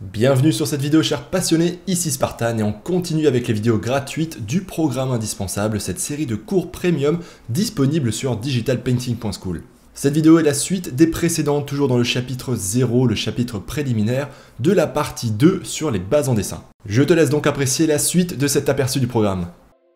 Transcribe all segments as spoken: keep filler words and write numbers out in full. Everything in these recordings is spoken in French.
Bienvenue sur cette vidéo chers passionnés, ici Spartan et on continue avec les vidéos gratuites du programme indispensable, cette série de cours premium disponible sur digital painting point school. Cette vidéo est la suite des précédentes, toujours dans le chapitre zéro, le chapitre préliminaire de la partie deux sur les bases en dessin. Je te laisse donc apprécier la suite de cet aperçu du programme.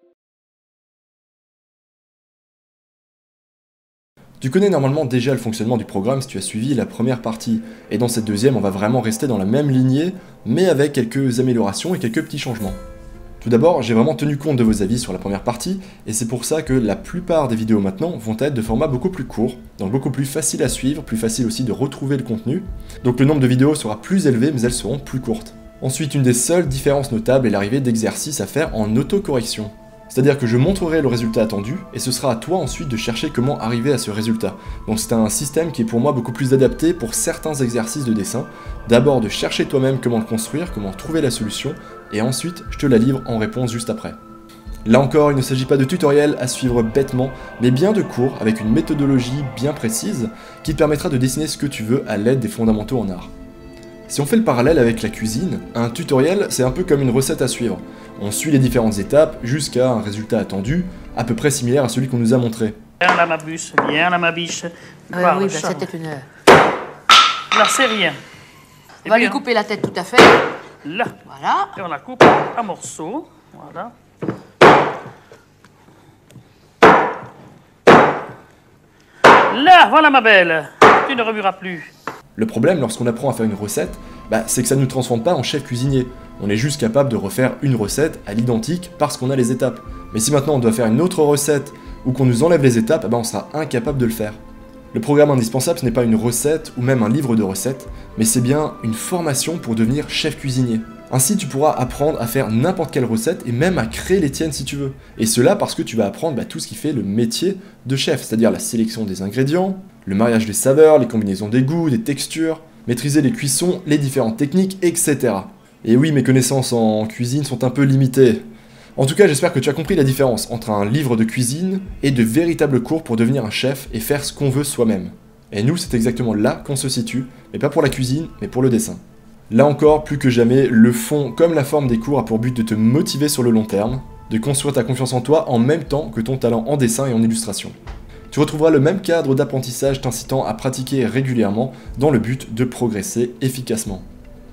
Tu connais normalement déjà le fonctionnement du programme si tu as suivi la première partie, et dans cette deuxième on va vraiment rester dans la même lignée, mais avec quelques améliorations et quelques petits changements. Tout d'abord, j'ai vraiment tenu compte de vos avis sur la première partie, et c'est pour ça que la plupart des vidéos maintenant vont être de format beaucoup plus court, donc beaucoup plus facile à suivre, plus facile aussi de retrouver le contenu, donc le nombre de vidéos sera plus élevé mais elles seront plus courtes. Ensuite, une des seules différences notables est l'arrivée d'exercices à faire en autocorrection. C'est-à-dire que je montrerai le résultat attendu, et ce sera à toi ensuite de chercher comment arriver à ce résultat. Donc c'est un système qui est pour moi beaucoup plus adapté pour certains exercices de dessin. D'abord de chercher toi-même comment le construire, comment trouver la solution, et ensuite je te la livre en réponse juste après. Là encore, il ne s'agit pas de tutoriels à suivre bêtement, mais bien de cours avec une méthodologie bien précise qui te permettra de dessiner ce que tu veux à l'aide des fondamentaux en art. Si on fait le parallèle avec la cuisine, un tutoriel c'est un peu comme une recette à suivre. On suit les différentes étapes jusqu'à un résultat attendu, à peu près similaire à celui qu'on nous a montré. Viens là ma bûche, viens là ma biche. Euh, oui, bah, c'était une... Là c'est rien. On va lui couper la tête tout à fait. Là. Voilà. Et on la coupe à morceaux. Voilà. Là, voilà ma belle. Tu ne remueras plus. Le problème lorsqu'on apprend à faire une recette, bah, c'est que ça ne nous transforme pas en chef cuisinier. On est juste capable de refaire une recette à l'identique parce qu'on a les étapes. Mais si maintenant on doit faire une autre recette ou qu'on nous enlève les étapes, bah, on sera incapable de le faire. Le programme indispensable ce n'est pas une recette ou même un livre de recettes, mais c'est bien une formation pour devenir chef cuisinier. Ainsi tu pourras apprendre à faire n'importe quelle recette et même à créer les tiennes si tu veux. Et cela parce que tu vas apprendre bah, tout ce qui fait le métier de chef, c'est-à-dire la sélection des ingrédients, le mariage des saveurs, les combinaisons des goûts, des textures, maîtriser les cuissons, les différentes techniques, et cetera. Et oui, mes connaissances en cuisine sont un peu limitées. En tout cas, j'espère que tu as compris la différence entre un livre de cuisine et de véritables cours pour devenir un chef et faire ce qu'on veut soi-même. Et nous, c'est exactement là qu'on se situe, mais pas pour la cuisine, mais pour le dessin. Là encore, plus que jamais, le fond comme la forme des cours a pour but de te motiver sur le long terme, de construire ta confiance en toi en même temps que ton talent en dessin et en illustration. Tu retrouveras le même cadre d'apprentissage t'incitant à pratiquer régulièrement dans le but de progresser efficacement.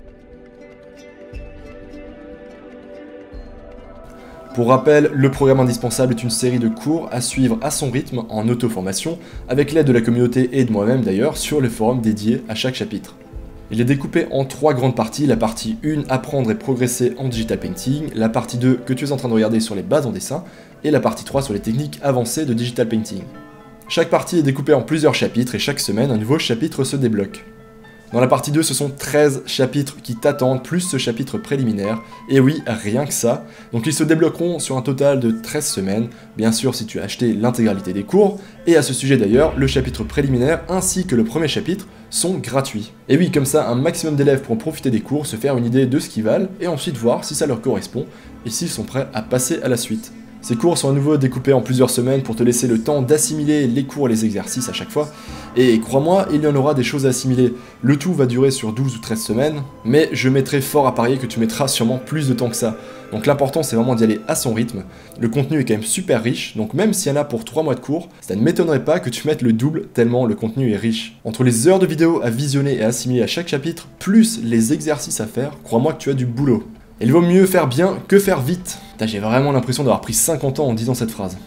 Pour rappel, le programme indispensable est une série de cours à suivre à son rythme en auto-formation, avec l'aide de la communauté et de moi-même d'ailleurs, sur le forum dédié à chaque chapitre. Il est découpé en trois grandes parties, la partie un, apprendre et progresser en digital painting, la partie deux, que tu es en train de regarder sur les bases en dessin, et la partie trois sur les techniques avancées de digital painting. Chaque partie est découpée en plusieurs chapitres et chaque semaine un nouveau chapitre se débloque. Dans la partie deux, ce sont treize chapitres qui t'attendent, plus ce chapitre préliminaire, et oui, rien que ça. Donc ils se débloqueront sur un total de treize semaines, bien sûr si tu as acheté l'intégralité des cours, et à ce sujet d'ailleurs, le chapitre préliminaire ainsi que le premier chapitre sont gratuits. Et oui, comme ça, un maximum d'élèves pourront profiter des cours, se faire une idée de ce qu'ils valent, et ensuite voir si ça leur correspond, et s'ils sont prêts à passer à la suite. Ces cours sont à nouveau découpés en plusieurs semaines pour te laisser le temps d'assimiler les cours et les exercices à chaque fois. Et crois-moi, il y en aura des choses à assimiler. Le tout va durer sur douze ou treize semaines, mais je mettrai fort à parier que tu mettras sûrement plus de temps que ça. Donc l'important c'est vraiment d'y aller à son rythme. Le contenu est quand même super riche, donc même s'il y en a pour trois mois de cours, ça ne m'étonnerait pas que tu mettes le double tellement le contenu est riche. Entre les heures de vidéos à visionner et à assimiler à chaque chapitre, plus les exercices à faire, crois-moi que tu as du boulot. Il vaut mieux faire bien que faire vite. J'ai vraiment l'impression d'avoir pris cinquante ans en disant cette phrase.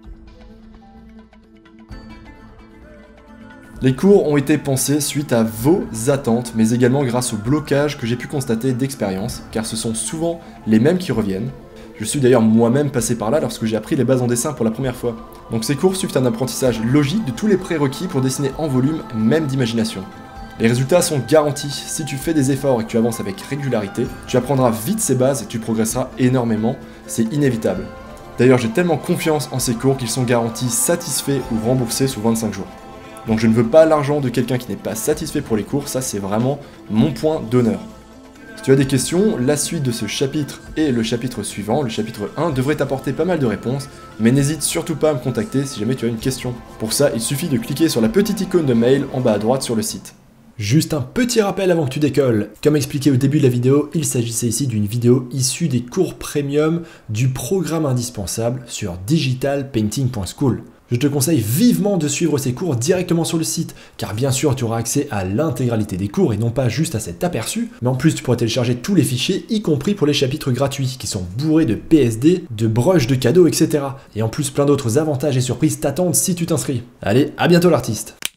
Les cours ont été pensés suite à vos attentes, mais également grâce au blocage que j'ai pu constater d'expérience, car ce sont souvent les mêmes qui reviennent. Je suis d'ailleurs moi-même passé par là lorsque j'ai appris les bases en dessin pour la première fois. Donc ces cours suivent un apprentissage logique de tous les prérequis pour dessiner en volume, même d'imagination. Les résultats sont garantis, si tu fais des efforts et que tu avances avec régularité, tu apprendras vite ces bases et tu progresseras énormément, c'est inévitable. D'ailleurs j'ai tellement confiance en ces cours qu'ils sont garantis satisfaits ou remboursés sous vingt-cinq jours. Donc je ne veux pas l'argent de quelqu'un qui n'est pas satisfait pour les cours, ça c'est vraiment mon point d'honneur. Si tu as des questions, la suite de ce chapitre et le chapitre suivant, le chapitre un, devrait t'apporter pas mal de réponses, mais n'hésite surtout pas à me contacter si jamais tu as une question. Pour ça, il suffit de cliquer sur la petite icône de mail en bas à droite sur le site. Juste un petit rappel avant que tu décolles. Comme expliqué au début de la vidéo, il s'agissait ici d'une vidéo issue des cours premium du programme indispensable sur digital painting point school. Je te conseille vivement de suivre ces cours directement sur le site, car bien sûr tu auras accès à l'intégralité des cours et non pas juste à cet aperçu, mais en plus tu pourras télécharger tous les fichiers, y compris pour les chapitres gratuits, qui sont bourrés de P S D, de broches de cadeaux, et cetera. Et en plus plein d'autres avantages et surprises t'attendent si tu t'inscris. Allez, à bientôt l'artiste!